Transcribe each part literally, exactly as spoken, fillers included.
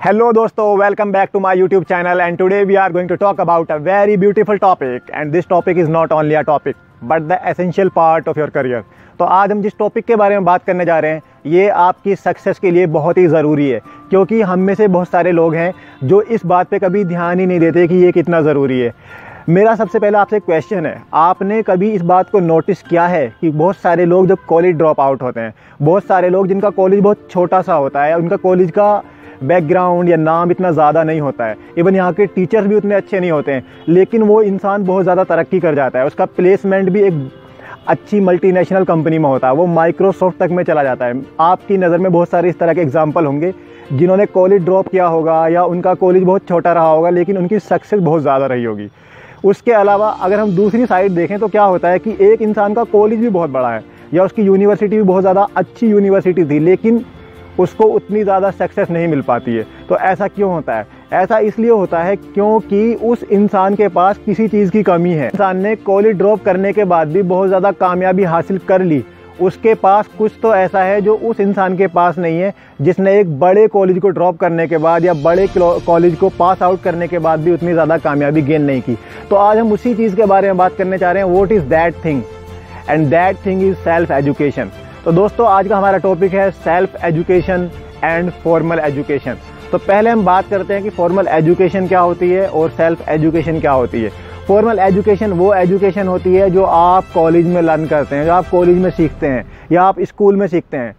Hello दोस्तों, welcome back to my YouTube channel and today we are going to talk about a very beautiful topic and this topic is not only a topic but the essential part of your career। तो आज हम जिस topic के बारे में बात करने जा रहे हैं ये आपकी सक्सेस के लिए बहुत ही ज़रूरी है, क्योंकि हम में से बहुत सारे लोग हैं जो इस बात पे कभी ध्यान ही नहीं देते कि ये कितना ज़रूरी है। मेरा सबसे पहला आपसे क्वेश्चन है, आपने कभी इस बात को नोटिस किया है कि बहुत सारे लोग जब कॉलेज ड्रॉप आउट होते हैं, बहुत सारे लोग जिनका कॉलेज बहुत छोटा सा होता है, उनका कॉलेज का बैकग्राउंड या नाम इतना ज़्यादा नहीं होता है, इवन यहाँ के टीचर्स भी उतने अच्छे नहीं होते हैं, लेकिन वो इंसान बहुत ज़्यादा तरक्की कर जाता है, उसका प्लेसमेंट भी एक अच्छी मल्टीनेशनल कंपनी में होता है, वो माइक्रोसॉफ्ट तक में चला जाता है। आपकी नज़र में बहुत सारे इस तरह के एग्जाम्पल होंगे जिन्होंने कॉलेज ड्रॉप किया होगा या उनका कॉलेज बहुत छोटा रहा होगा लेकिन उनकी सक्सेस बहुत ज़्यादा रही होगी। उसके अलावा अगर हम दूसरी साइड देखें तो क्या होता है कि एक इंसान का कॉलेज भी बहुत बड़ा है या उसकी यूनिवर्सिटी भी बहुत ज़्यादा अच्छी यूनिवर्सिटी थी लेकिन उसको उतनी ज़्यादा सक्सेस नहीं मिल पाती है। तो ऐसा क्यों होता है? ऐसा इसलिए होता है क्योंकि उस इंसान के पास किसी चीज़ की कमी है। इंसान ने कॉलेज ड्रॉप करने के बाद भी बहुत ज़्यादा कामयाबी हासिल कर ली, उसके पास कुछ तो ऐसा है जो उस इंसान के पास नहीं है जिसने एक बड़े कॉलेज को ड्रॉप करने के बाद या बड़े कॉलेज को पास आउट करने के बाद भी उतनी ज़्यादा कामयाबी गेन नहीं की। तो आज हम उसी चीज़ के बारे में बात करने चाह रहे हैं, what is that thing, and that thing is self education. तो दोस्तों आज का हमारा टॉपिक है self education and formal education. तो पहले हम बात करते हैं कि फॉर्मल एजुकेशन क्या होती है और सेल्फ एजुकेशन क्या होती है। फॉर्मल एजुकेशन वो एजुकेशन होती है जो आप कॉलेज में लर्न करते हैं, जो आप कॉलेज में सीखते हैं या आप स्कूल में सीखते हैं,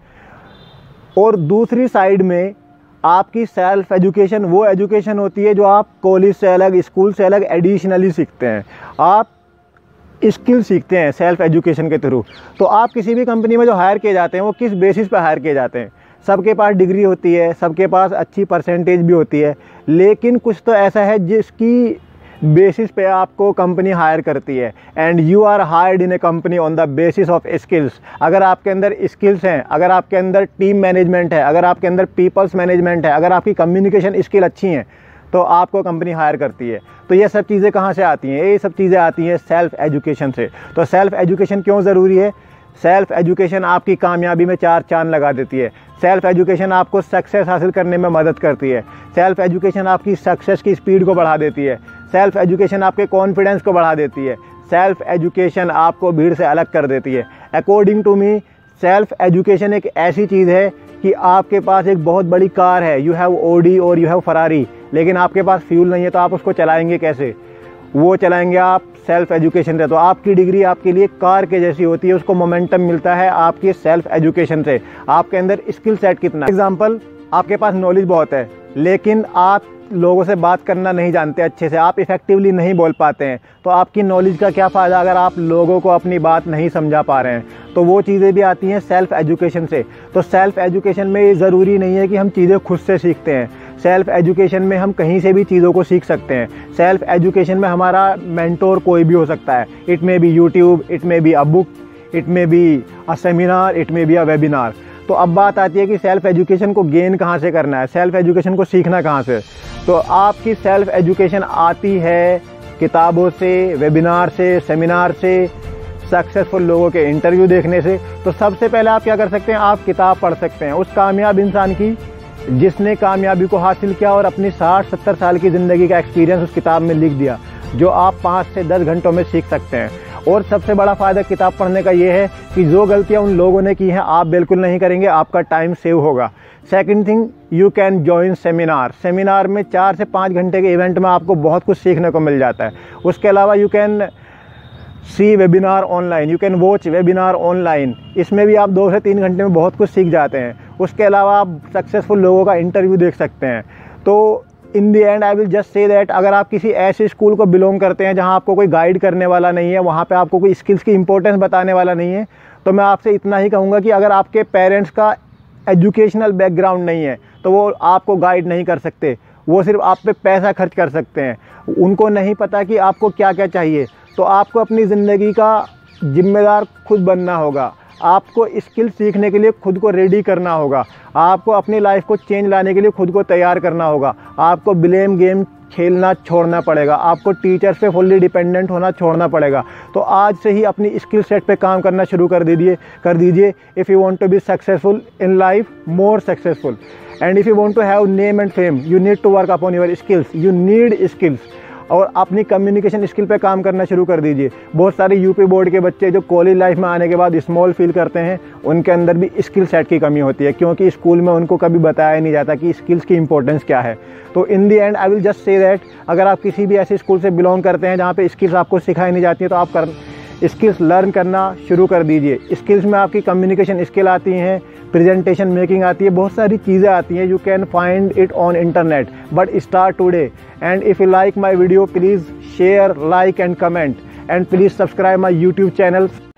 और दूसरी साइड में आपकी सेल्फ एजुकेशन वो एजुकेशन होती है जो आप कॉलेज से अलग, स्कूल से अलग एडिशनली सीखते हैं, आप स्किल सीखते हैं सेल्फ एजुकेशन के थ्रू। तो आप किसी भी कंपनी में जो हायर किए जाते हैं वो किस बेसिस पर हायर किए जाते हैं? सबके पास डिग्री होती है, सबके पास अच्छी परसेंटेज भी होती है, लेकिन कुछ तो ऐसा है जिसकी बेसिस पे आपको कंपनी हायर करती है and you are hired in a company on the basis of skills. अगर आपके अंदर स्किल्स हैं, अगर आपके अंदर टीम मैनेजमेंट है, अगर आपके अंदर पीपल्स मैनेजमेंट है, अगर आपकी कम्युनिकेशन स्किल अच्छी हैं तो आपको कंपनी हायर करती है। तो ये सब चीज़ें कहाँ से आती हैं? ये सब चीज़ें आती हैं सेल्फ एजुकेशन से। तो सेल्फ एजुकेशन क्यों ज़रूरी है? सेल्फ एजुकेशन आपकी कामयाबी में चार चांद लगा देती है। सेल्फ एजुकेशन आपको सक्सेस हासिल करने में मदद करती है। सेल्फ एजुकेशन आपकी सक्सेस की स्पीड को बढ़ा देती है। सेल्फ एजुकेशन आपके कॉन्फिडेंस को बढ़ा देती है। सेल्फ एजुकेशन आपको भीड़ से अलग कर देती है। According to me self education एक ऐसी चीज़ है कि आपके पास एक बहुत बड़ी कार है, यू हैव ओडी और यू हैव फरारी, लेकिन आपके पास फ्यूल नहीं है तो आप उसको चलाएंगे कैसे? वो चलाएंगे आप सेल्फ एजुकेशन से। तो आपकी डिग्री आपके लिए कार के जैसी होती है, उसको मोमेंटम मिलता है आपके सेल्फ एजुकेशन से। आपके अंदर स्किल सेट कितना है? एग्जाम्पल, आपके पास नॉलेज बहुत है लेकिन आप लोगों से बात करना नहीं जानते अच्छे से, आप इफ़ेक्टिवली नहीं बोल पाते हैं, तो आपकी नॉलेज का क्या फ़ायदा अगर आप लोगों को अपनी बात नहीं समझा पा रहे हैं? तो वो चीज़ें भी आती हैं सेल्फ एजुकेशन से। तो सेल्फ एजुकेशन में ये ज़रूरी नहीं है कि हम चीज़ें खुद से सीखते हैं, सेल्फ एजुकेशन में हम कहीं से भी चीज़ों को सीख सकते हैं। सेल्फ एजुकेशन में हमारा मेंटोर कोई भी हो सकता है, it may be YouTube, it may be a book, it may be a seminar, it may be a webinar. तो अब बात आती है कि सेल्फ एजुकेशन को गेन कहाँ से करना है, सेल्फ एजुकेशन को सीखना कहाँ से? तो आपकी सेल्फ एजुकेशन आती है किताबों से, वेबिनार से, सेमिनार से, सक्सेसफुल लोगों के इंटरव्यू देखने से। तो सबसे पहले आप क्या कर सकते हैं? आप किताब पढ़ सकते हैं उस कामयाब इंसान की जिसने कामयाबी को हासिल किया और अपनी साठ सत्तर साल की ज़िंदगी का एक्सपीरियंस उस किताब में लिख दिया, जो आप पाँच से दस घंटों में सीख सकते हैं। और सबसे बड़ा फ़ायदा किताब पढ़ने का ये है कि जो गलतियाँ उन लोगों ने की हैं आप बिल्कुल नहीं करेंगे, आपका टाइम सेव होगा। Second thing, you can join seminar. Seminar में चार से पाँच घंटे के इवेंट में आपको बहुत कुछ सीखने को मिल जाता है। उसके अलावा you can see webinar online, you can watch webinar online, इसमें भी आप दो से तीन घंटे में बहुत कुछ सीख जाते हैं। उसके अलावा आप सक्सेसफुल लोगों का इंटरव्यू देख सकते हैं। तो in the end I will just say that अगर आप किसी ऐसे स्कूल को बिलोंग करते हैं जहां आपको कोई गाइड करने वाला नहीं है, वहां पे आपको कोई स्किल्स की इंपॉर्टेंस बताने वाला नहीं है, तो मैं आपसे इतना ही कहूँगा कि अगर आपके पेरेंट्स का एजुकेशनल बैकग्राउंड नहीं है तो वो आपको गाइड नहीं कर सकते, वो सिर्फ आप पे पैसा खर्च कर सकते हैं। उनको नहीं पता कि आपको क्या क्या चाहिए। तो आपको अपनी ज़िंदगी का जिम्मेदार खुद बनना होगा, आपको स्किल सीखने के लिए खुद को रेडी करना होगा, आपको अपनी लाइफ को चेंज लाने के लिए खुद को तैयार करना होगा, आपको ब्लेम गेम खेलना छोड़ना पड़ेगा, आपको टीचर्स पे फुल्ली डिपेंडेंट होना छोड़ना पड़ेगा। तो आज से ही अपनी स्किल सेट पे काम करना शुरू कर दीजिए कर दीजिए if you want to be successful in life, more successful, and if you want to have name and fame, you need to work upon your skills, you need skills. और अपनी कम्युनिकेशन स्किल पे काम करना शुरू कर दीजिए। बहुत सारे यूपी बोर्ड के बच्चे जो कॉलेज लाइफ में आने के बाद स्मॉल फील करते हैं, उनके अंदर भी स्किल सेट की कमी होती है, क्योंकि स्कूल में उनको कभी बताया नहीं जाता कि स्किल्स की इंपॉर्टेंस क्या है। तो in the end I will just say that अगर आप किसी भी ऐसे स्कूल से बिलोंग करते हैं जहाँ पे स्किल्स आपको सिखाई नहीं जाती हैं, तो आप कर स्किल्स लर्न करना शुरू कर दीजिए। स्किल्स में आपकी कम्युनिकेशन स्किल आती हैं, प्रेजेंटेशन मेकिंग आती है, बहुत सारी चीज़ें आती हैं। You can find it on internet, but start today. And if you like my video, please share, like and comment, and please subscribe my YouTube channel.